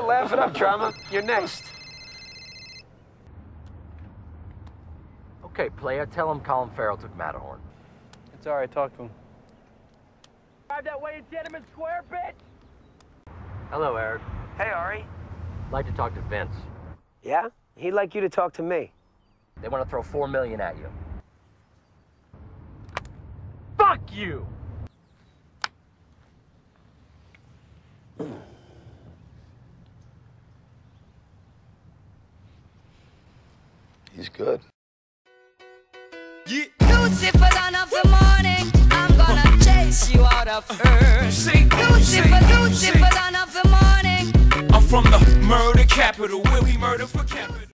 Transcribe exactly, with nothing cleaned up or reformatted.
laugh it up, Drama. You're next. Okay, player, tell him Colin Farrell took Matterhorn. It's all right, talk to him. Drive that way in Gentleman Square, bitch! Hello, Eric. Hey, Ari. I'd like to talk to Vince. Yeah? He'd like you to talk to me. They want to throw four million at you. Fuck you! He's good. Yeah. Lucifer, dawn of the morning, I'm gonna chase you out of earth. Sing, Lucifer, sing, Lucifer, sing. dawn of the morning. I'm from the murder capital, where we murder for capital.